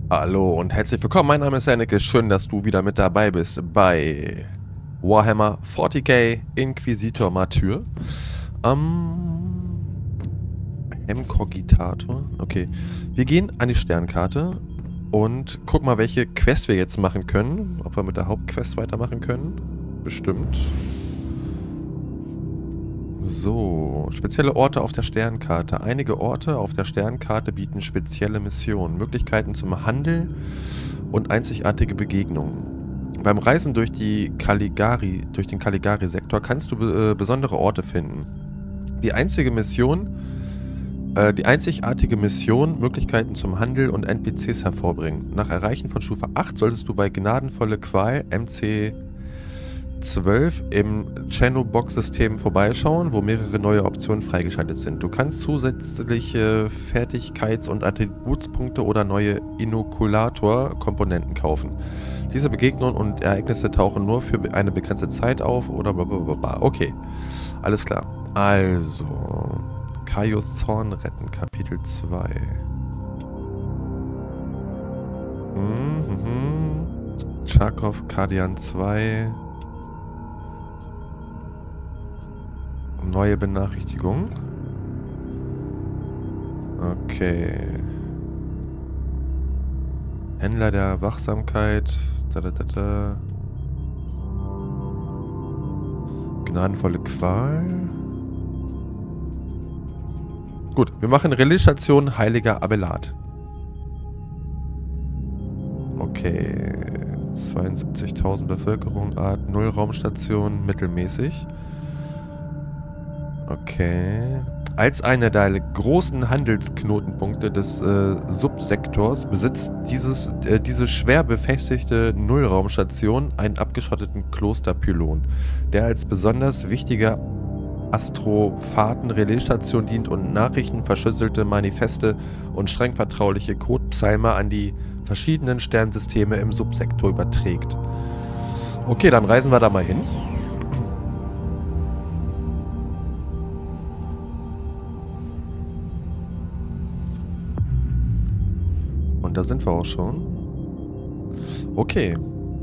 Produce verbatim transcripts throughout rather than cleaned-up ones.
Hallo und herzlich willkommen, mein Name ist Henneke, schön, dass du wieder mit dabei bist bei Warhammer vierzig K Inquisitor Martyr. Ähm, Hemkogitator, okay. Wir gehen an die Sternkarte und gucken mal, welche Quest wir jetzt machen können. Ob wir mit der Hauptquest weitermachen können. Bestimmt. So, spezielle Orte auf der Sternkarte. Einige Orte auf der Sternkarte bieten spezielle Missionen, Möglichkeiten zum Handeln und einzigartige Begegnungen. Beim Reisen durch die Caligari, durch den Caligari-Sektor kannst du be äh, besondere Orte finden. Die einzige Mission, äh, die einzigartige Mission, Möglichkeiten zum Handel und N P Cs hervorbringen. Nach Erreichen von Stufe acht solltest du bei Gnadenvolle Qual M C zwölf im Chano-Box-System vorbeischauen, wo mehrere neue Optionen freigeschaltet sind. Du kannst zusätzliche Fertigkeits- und Attributspunkte oder neue Inokulator-Komponenten kaufen. Diese Begegnungen und Ereignisse tauchen nur für eine begrenzte Zeit auf oder blablabla. Okay, alles klar. Also, Kaios Zorn retten, Kapitel zwei. Mhm. Charkov, Kardian zwei. Neue Benachrichtigung. Okay. Händler der Wachsamkeit. Da, da, da, da. Gnadenvolle Qual. Gut, wir machen Relaisstation Heiliger Abelard. Okay. zweiundsiebzigtausend Bevölkerung, Art null Raumstation, mittelmäßig. Okay. Als einer der großen Handelsknotenpunkte des äh, Subsektors besitzt dieses, äh, diese schwer befestigte Nullraumstation einen abgeschotteten Klosterpylon, der als besonders wichtige Astrophaten-Relaisstation dient und Nachrichten, verschlüsselte Manifeste und streng vertrauliche Codepsalme an die verschiedenen Sternsysteme im Subsektor überträgt. Okay, dann reisen wir da mal hin. Und da sind wir auch schon. Okay.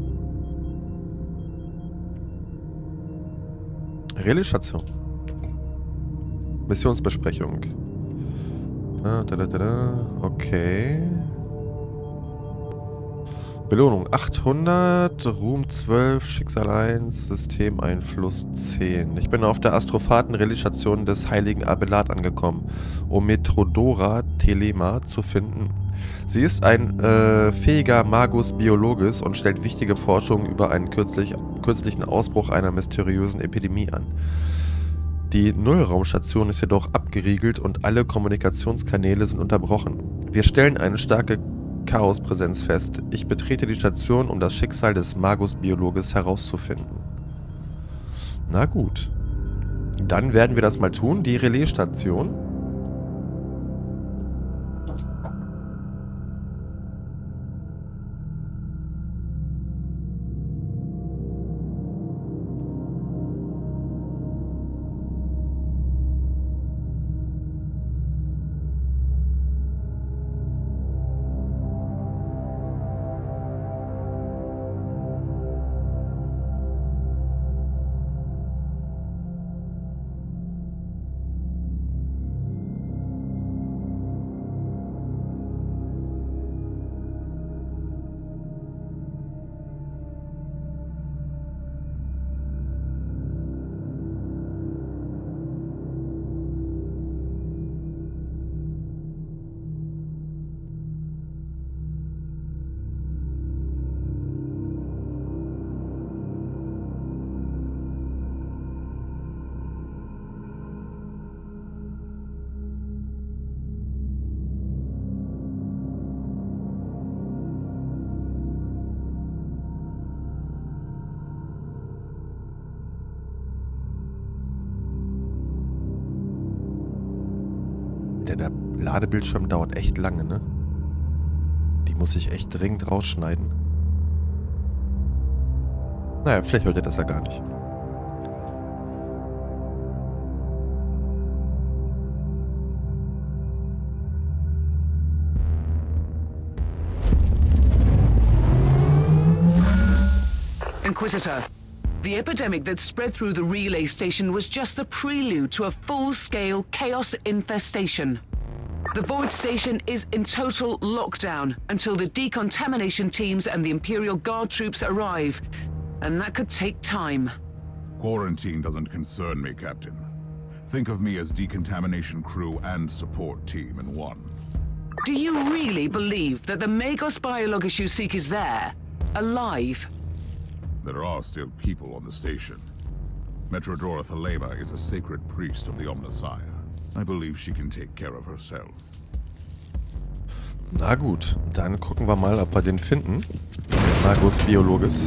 Relaisstation. Missionsbesprechung. Ah, da, da, da, da. Okay. Belohnung achthundert, Ruhm zwölf, Schicksal eins, Systemeinfluss zehn. Ich bin auf der Astrophaten-Relaissation des heiligen Abelard angekommen, um Metrodora Telema zu finden. Sie ist ein äh, fähiger Magus Biologus und stellt wichtige Forschungen über einen kürzlich, kürzlichen Ausbruch einer mysteriösen Epidemie an. Die Nullraumstation ist jedoch abgeriegelt und alle Kommunikationskanäle sind unterbrochen. Wir stellen eine starke Chaospräsenz fest. Ich betrete die Station, um das Schicksal des Magus Biologus herauszufinden. Na gut. Dann werden wir das mal tun. Die Relaisstation. Der, der Ladebildschirm dauert echt lange, ne? Die muss ich echt dringend rausschneiden. Naja, vielleicht hört ihr das ja gar nicht. Inquisitor, the epidemic that spread through the relay station was just the prelude to a full-scale chaos infestation. The Void Station is in total lockdown until the decontamination teams and the Imperial Guard troops arrive, and that could take time. Quarantine doesn't concern me, Captain. Think of me as decontamination crew and support team in one. Do you really believe that the Magos biologist you seek is there, alive? There are still people on the station. Metrodora Thelema is a sacred priest of the Omnissiah. I believe she can take care of herself. Na gut, dann gucken wir mal, ob wir den finden. Magos Biologis.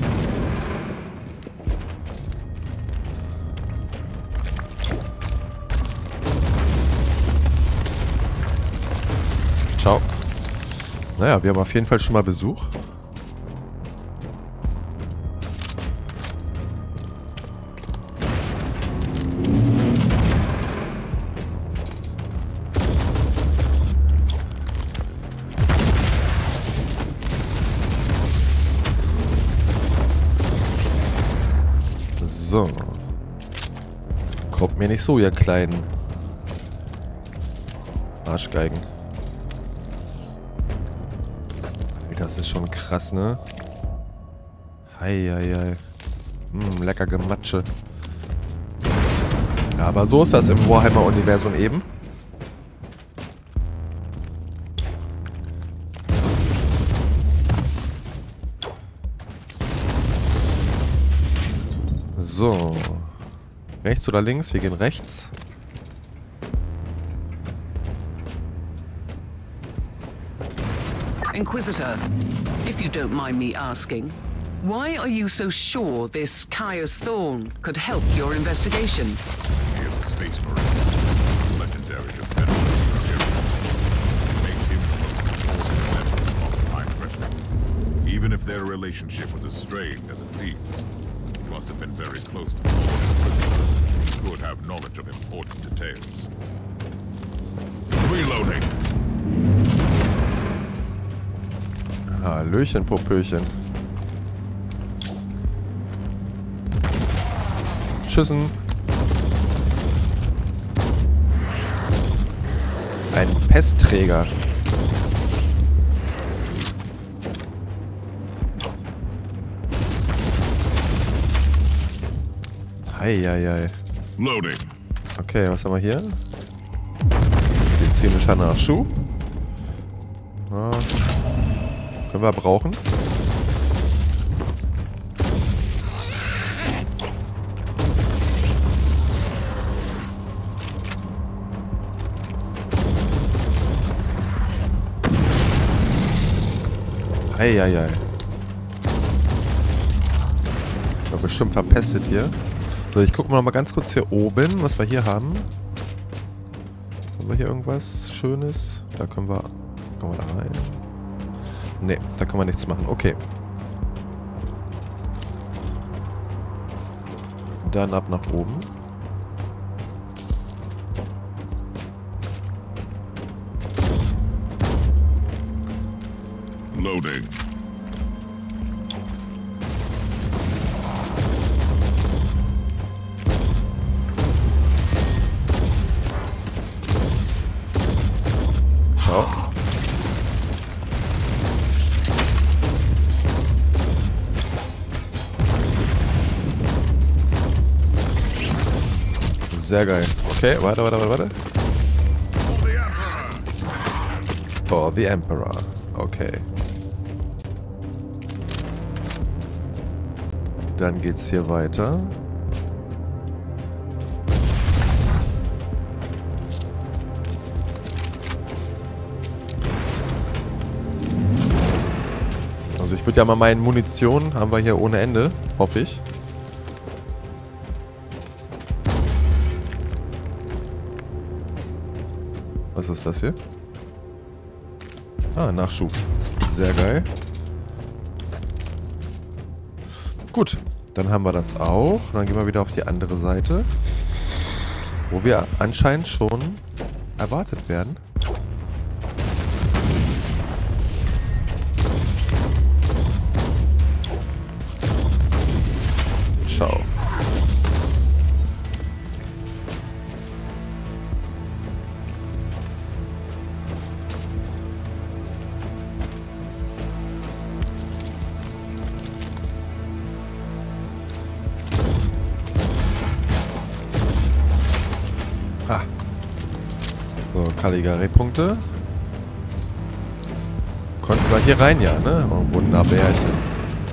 Ciao. Naja, wir haben auf jeden Fall schon mal Besuch. So. Kommt mir nicht so, ihr kleinen Arschgeigen. Das ist schon krass, ne? Heieiei. Hm, lecker Gematsche. Ja, aber so ist das im Warhammer-Universum eben. So. Rechts oder links? Wir gehen rechts. Inquisitor, if you don't mind me asking, why are you so sure this Caius Thorn could help your investigation? He is a space marine, legendary defender of Imperium. Makes him the most important member of the High Pressure. Even if their relationship was as strained as it seems, he must have been very close to the Lord. He could have knowledge of important details. Reloading! Hallöchen, Popöchen. Schüssen. Ein Pestträger. Heieiei. Loading. Okay, was haben wir hier? Medizinischer Nachschub. Ah. Können wir brauchen. Eieiei. Ich war bestimmt verpestet hier. So, ich gucke mal, mal ganz kurz hier oben, was wir hier haben. Haben wir hier irgendwas Schönes? Da können wir... Können wir da rein? Ne, da kann man nichts machen. Okay. Dann ab nach oben. Loading. Ciao. Sehr geil. Okay, warte, warte, warte, warte. For the Emperor. Okay. Dann geht's hier weiter. Also ich würde ja mal meinen, Munition haben wir hier ohne Ende, hoffe ich. Was ist das hier? Ah, Nachschub. Sehr geil. Gut, dann haben wir das auch. Dann gehen wir wieder auf die andere Seite. Wo wir anscheinend schon erwartet werden. Caligari-Punkte. Konnten wir hier rein, ja, ne? Oh, Wunderbärchen.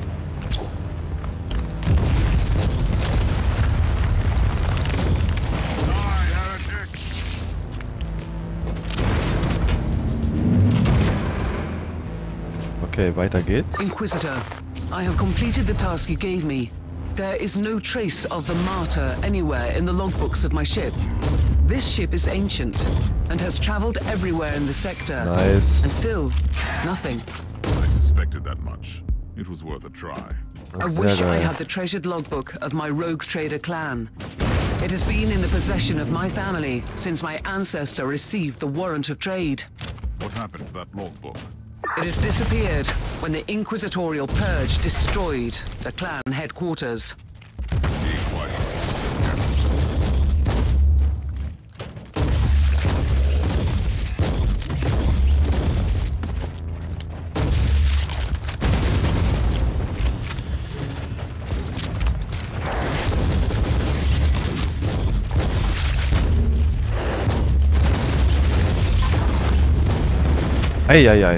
Okay, weiter geht's. Inquisitor, I have completed the task you gave me. There is no trace of the martyr anywhere in the logbooks of my ship. This ship is ancient and has traveled everywhere in the sector. Nice. And still, nothing. I suspected that much. It was worth a try. I wish I had the treasured logbook of my rogue trader clan. It has been in the possession of my family since my ancestor received the warrant of trade. What happened to that logbook? It has disappeared when the Inquisitorial Purge destroyed the clan headquarters. Be quiet. Eieiei.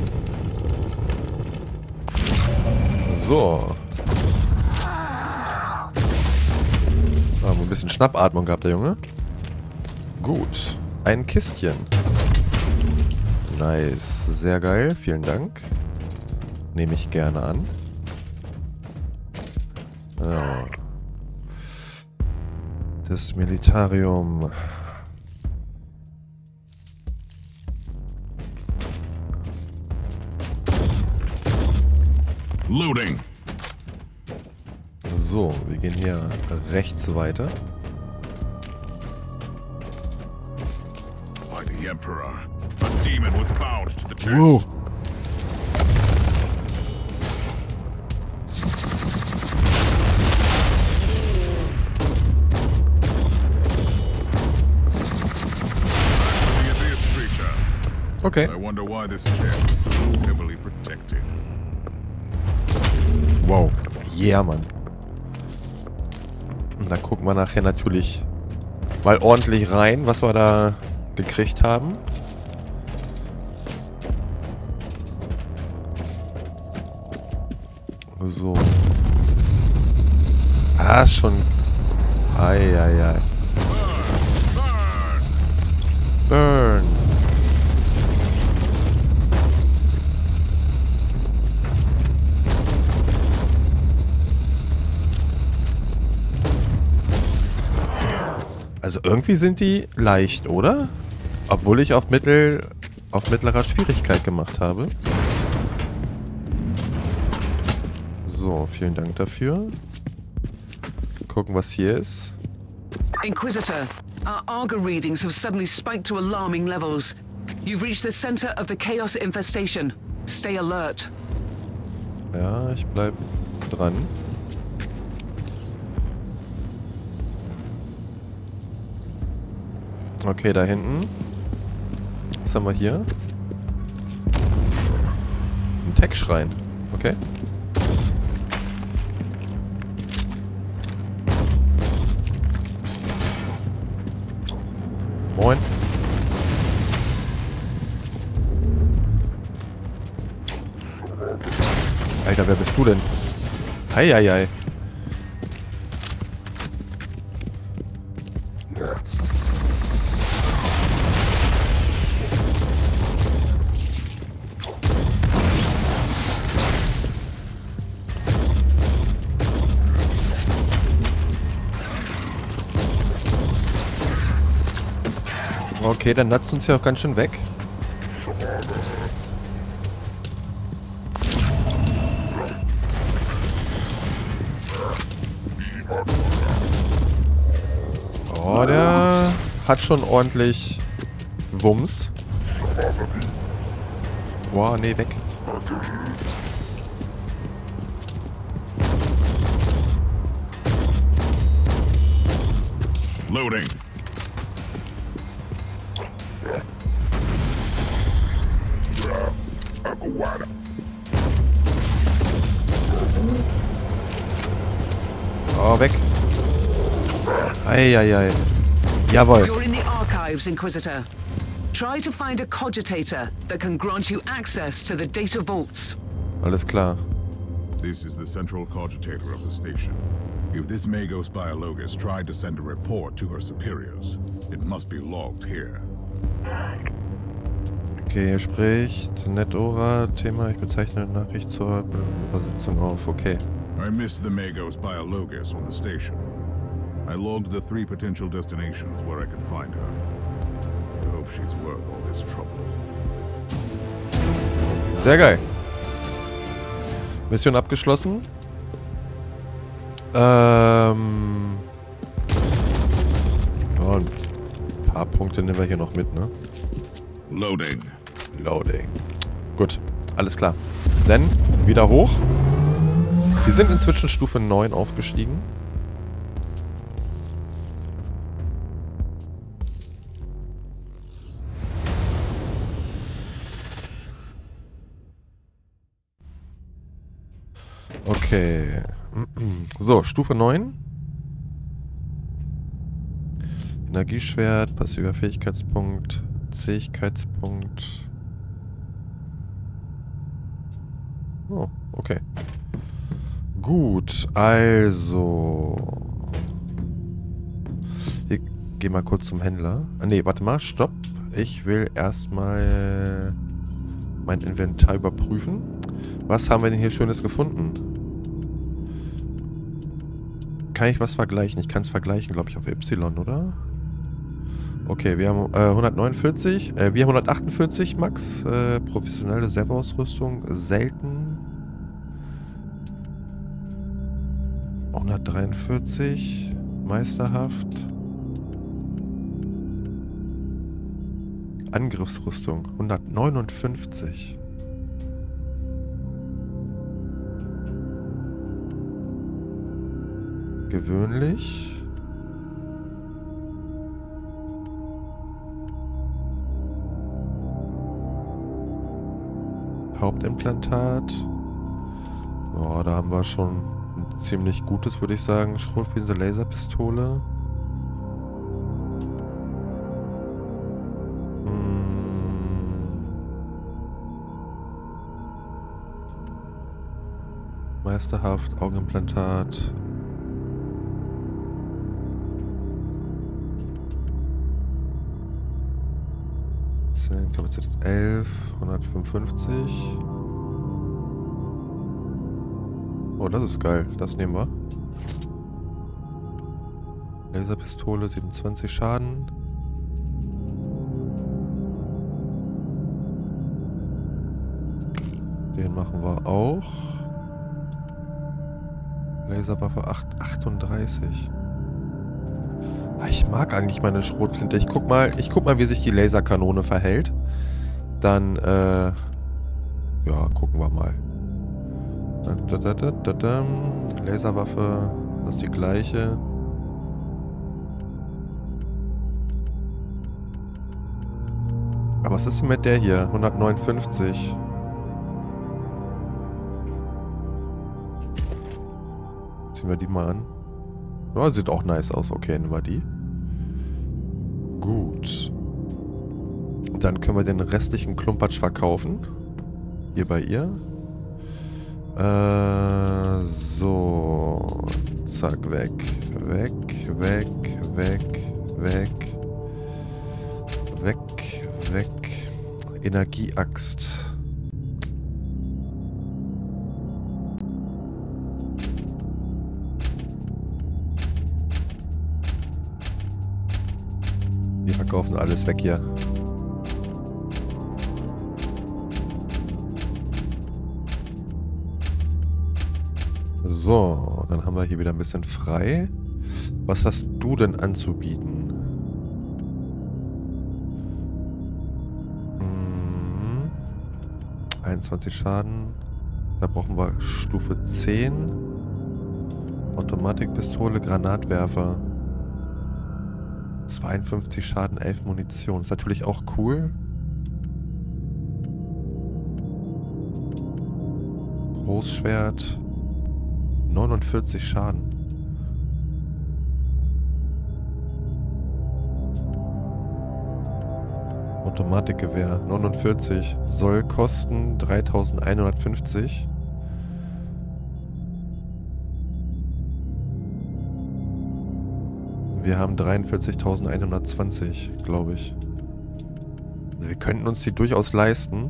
So. Ah, ein bisschen Schnappatmung gehabt, der Junge. Gut. Ein Kistchen. Nice. Sehr geil. Vielen Dank. Nehme ich gerne an. Ja. Das Militarium. Loading. So, wir gehen hier rechts weiter. By the Emperor, a demon was bound to the chest. Whoa. The abyss creature. Okay. I wonder why this chest is so heavily protected. Wow. Yeah, Mann. Und dann gucken wir nachher natürlich mal ordentlich rein, was wir da gekriegt haben. So. Ah, ist schon... Eieiei. Burn. Also irgendwie sind die leicht, oder? Obwohl ich auf Mittel, auf mittlerer Schwierigkeit gemacht habe. So, vielen Dank dafür. Gucken, was hier ist. Inquisitor, our Argo readings have suddenly spiked to alarming levels. You've reached the center of the Chaos Infestation. Stay alert. Ja, ich bleib dran. Okay, da hinten. Was haben wir hier? Ein Tech-Schrein. Okay. Moin. Alter, wer bist du denn? Heieiei. Okay, dann natzt uns ja auch ganz schön weg. Oh, der hat schon ordentlich Wumms. Boah, nee, weg. Loading. Oh, weg. Eieiei. Jawohl. You're in the archives, Inquisitor. Try to find a cogitator that can grant you access to the data vaults. Alles klar. This is the central cogitator of the station. If this Magos Biologus tried to send a report to her superiors, it must be logged here. Okay, hier spricht Netora. Thema, ich bezeichne eine Nachricht zur Übersetzung auf. Okay. I missed the Magos Biologus on the station. I logged the three potential destinations where I could find her. I hope she's worth all this trouble. Sehr geil. Mission abgeschlossen. Ähm. Ja, ein paar Punkte nehmen wir hier noch mit, ne? Loading. Loading. Gut, alles klar. Dann wieder hoch. Wir sind inzwischen Stufe neun aufgestiegen. Okay. So, Stufe neun. Energieschwert, passiver Fähigkeitspunkt, Zähigkeitspunkt. Oh, okay. Gut, also. Wir gehen mal kurz zum Händler. Ah, nee, warte mal, stopp. Ich will erstmal mein Inventar überprüfen. Was haben wir denn hier Schönes gefunden? Kann ich was vergleichen? Ich kann es vergleichen, glaube ich, auf Y, oder? Okay, wir haben äh, hundertneunundvierzig. Äh, wir haben hundertachtundvierzig Max. Äh, professionelle Serverausrüstung. Selten. hundertdreiundvierzig. Meisterhaft. Angriffsrüstung. hundertneunundfünfzig. Gewöhnlich. Hauptimplantat. Oh, da haben wir schon ein ziemlich gutes, würde ich sagen. Schrotflinte, Laserpistole. Hm. Meisterhaft, Augenimplantat. Kapazität elf, hundertfünfundfünfzig. Oh, das ist geil. Das nehmen wir. Laserpistole, siebenundzwanzig Schaden. Den machen wir auch. Laserwaffe acht, achtunddreißig. Ich mag eigentlich meine Schrotflinte. Ich guck mal, ich guck mal, wie sich die Laserkanone verhält. Dann, äh, ja, gucken wir mal. Da, da, da, da, da. Laserwaffe, das ist die gleiche. Aber was ist denn mit der hier? hundertneunundfünfzig. Ziehen wir die mal an. Ja, sieht auch nice aus. Okay, nehmen wir die. Gut. Dann können wir den restlichen Klumpatsch verkaufen. Hier bei ihr. Äh, so. Zack, weg. Weg, weg, weg, weg. Weg, weg. Energieaxt. Wir verkaufen alles weg hier. So, dann haben wir hier wieder ein bisschen frei. Was hast du denn anzubieten? Hm. einundzwanzig Schaden. Da brauchen wir Stufe zehn. Automatikpistole, Granatwerfer. zweiundfünfzig Schaden, elf Munition. Ist natürlich auch cool. Großschwert. neunundvierzig Schaden. Automatikgewehr. neunundvierzig. Soll kosten dreitausendeinhundertfünfzig. Wir haben dreiundvierzigtausendeinhundertzwanzig, glaube ich. Also wir könnten uns die durchaus leisten.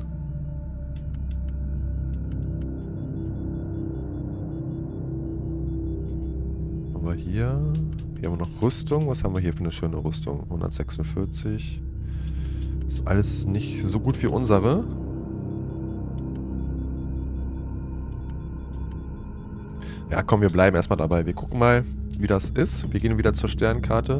Aber hier... Hier haben wir noch Rüstung. Was haben wir hier für eine schöne Rüstung? hundertsechsundvierzig. Ist alles nicht so gut wie unsere. Ja, komm, wir bleiben erstmal dabei. Wir gucken mal, wie das ist. Wir gehen wieder zur Sternkarte.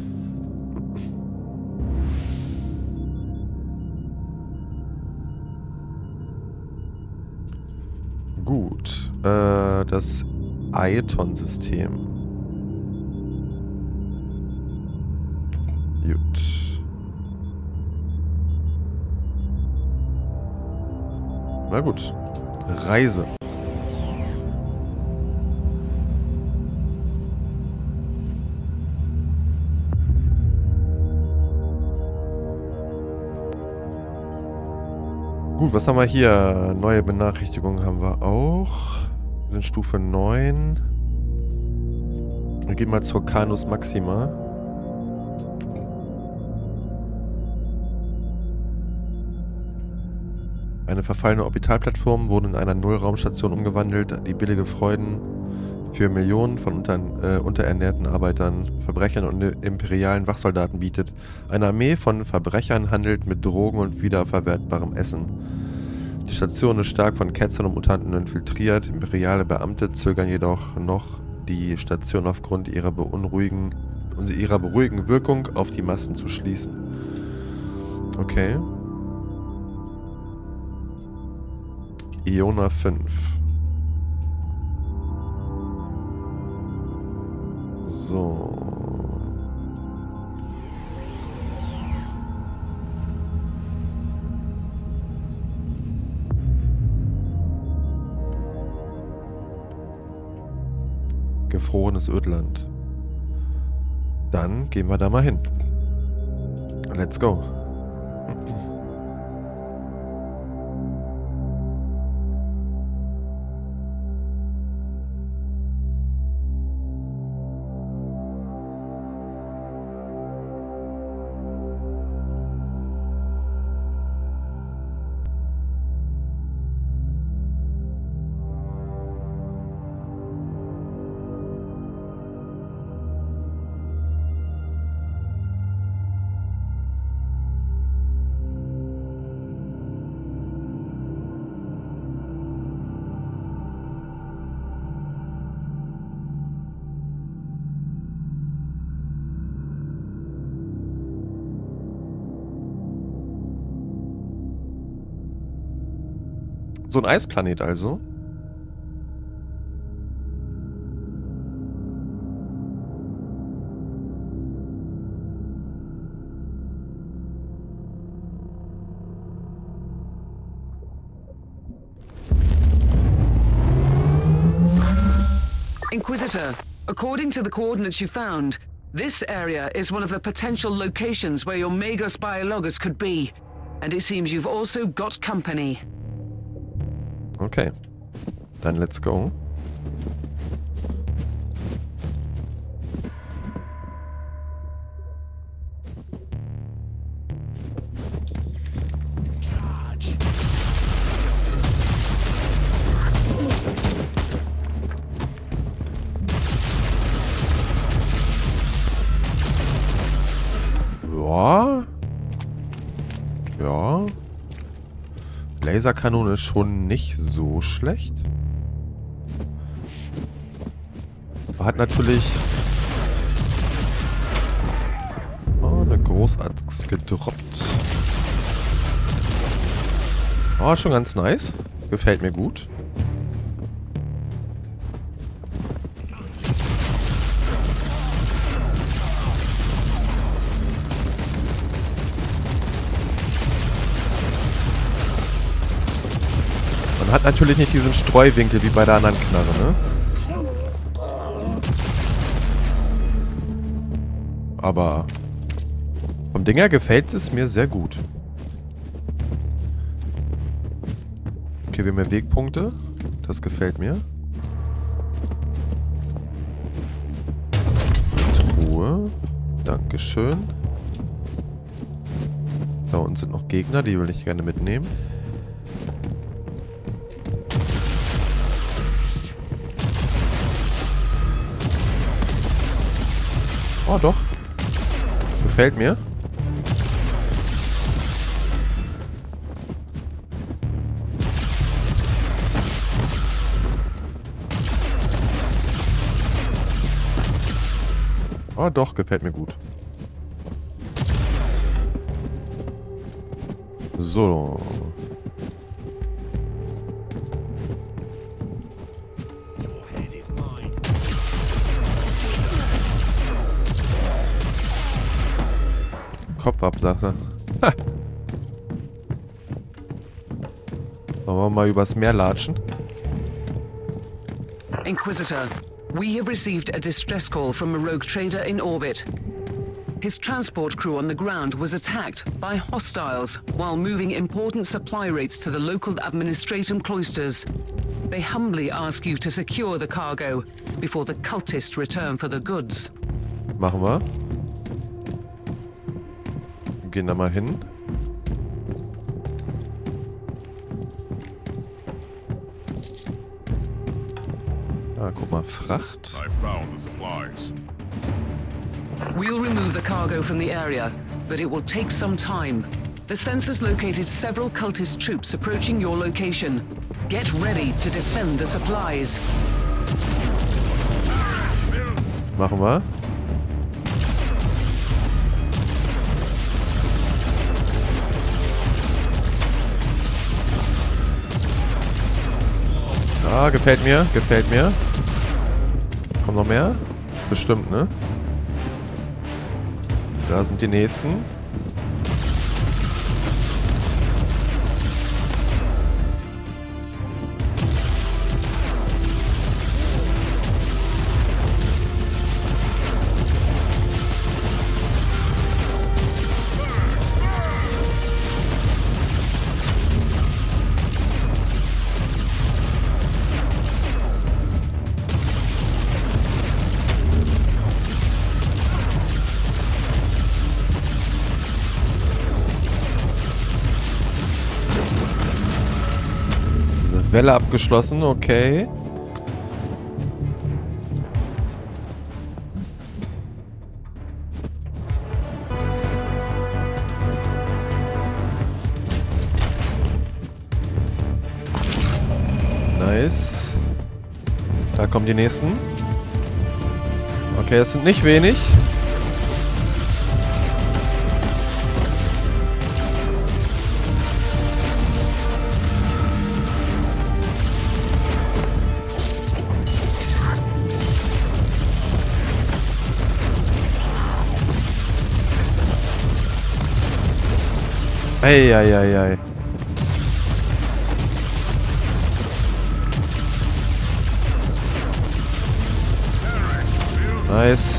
Gut. Äh, das Aeton-System. Gut. Na gut. Reise. Gut, was haben wir hier? Neue Benachrichtigungen haben wir auch. Wir sind Stufe neun. Wir gehen mal zur Canus Maxima. Eine verfallene Orbitalplattform wurde in einer Nullraumstation umgewandelt, die billige Freuden für Millionen von unter, äh, unterernährten Arbeitern, Verbrechern und imperialen Wachsoldaten bietet. Eine Armee von Verbrechern handelt mit Drogen und wiederverwertbarem Essen. Die Station ist stark von Ketzern und Mutanten infiltriert. Imperiale Beamte zögern jedoch noch, die Station aufgrund ihrer beunruhigen, ihrer beruhigenden Wirkung auf die Massen zu schließen. Okay. Iona fünf. So. Gefrorenes Ödland. Dann gehen wir da mal hin. Let's go. So ein Eisplanet also. Inquisitor, according to the coordinates you found, this area is one of the potential locations where your Magos Biologus could be. And it seems you've also got company. Okay, dann let's go. Ja. Ja. Laserkanone ist schon nicht so schlecht. Aber hat natürlich... Oh, eine Großaxt gedroppt. Oh, schon ganz nice. Gefällt mir gut. Hat natürlich nicht diesen Streuwinkel wie bei der anderen Knarre, ne? Aber vom Ding her gefällt es mir sehr gut. Okay, wir haben mehr Wegpunkte. Das gefällt mir. Truhe. Dankeschön. Da unten sind noch Gegner, die will ich gerne mitnehmen. Oh doch. Gefällt mir. Oh doch, gefällt mir gut. So. Kopf ab, sagt er. Ha. Wollen wir mal übers Meer latschen? Inquisitor, we have received a distress call from a rogue trader in orbit. His transport crew on the ground was attacked by hostiles while moving important supply rates to the local administratum cloisters. They humbly ask you to secure the cargo before the cultists return for the goods. Machen wir. Gehen da mal hin. Ah, guck mal, Fracht. I found the supplies. We'll remove the cargo from the area, but it will take some time. The census located several cultist troops approaching your location. Get ready to defend the supplies. Machen wir. Ah, gefällt mir, gefällt mir. Kommt noch mehr? Bestimmt, ne? Da sind die nächsten. Welle abgeschlossen, okay. Nice. Da kommen die nächsten. Okay, das sind nicht wenig. Eieiei. Nice.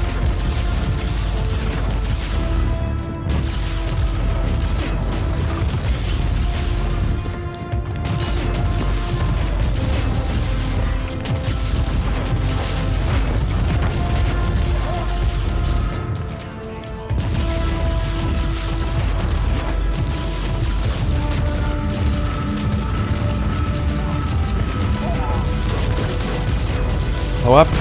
Hau ab.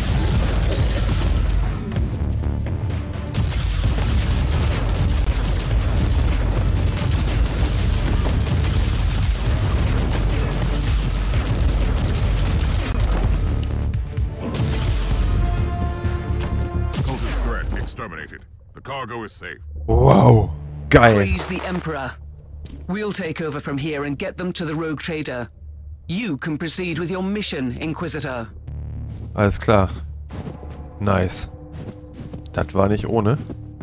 Cultist threat exterminated. The cargo is safe. Wow. Geil. Praise the Emperor. We'll take over from here and get them to the rogue trader. You can proceed with your mission, Inquisitor. Alles klar. Nice. Das war nicht ohne.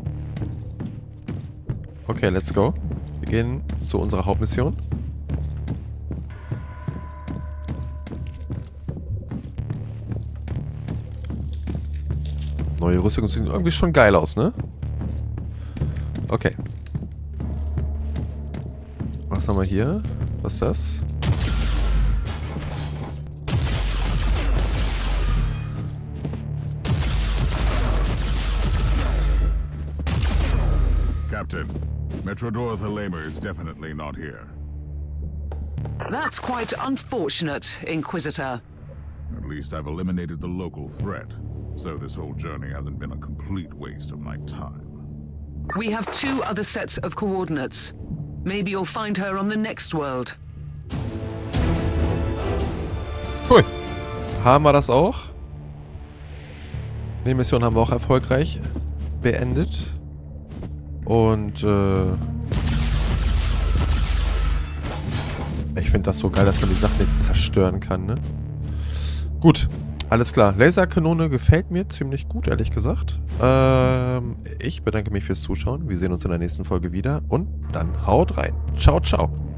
Okay, let's go. Wir gehen zu unserer Hauptmission. Neue Rüstung sieht irgendwie schon geil aus, ne? Okay. Was haben wir hier? Was ist das? Captain. Metrodor Thelema is definitely not here. That's quite unfortunate, Inquisitor. At least I've eliminated the local threat, so this whole journey hasn't been a complete waste of my time. We have two other sets of coordinates. Maybe you'll find her on the next world. Cool. Haben wir das auch? Die Mission haben wir auch erfolgreich beendet. Und äh, ich finde das so geil, dass man die Sachen nicht zerstören kann, ne? Gut, alles klar. Laserkanone gefällt mir ziemlich gut, ehrlich gesagt. Ähm, ich bedanke mich fürs Zuschauen. Wir sehen uns in der nächsten Folge wieder und dann haut rein. Ciao, ciao.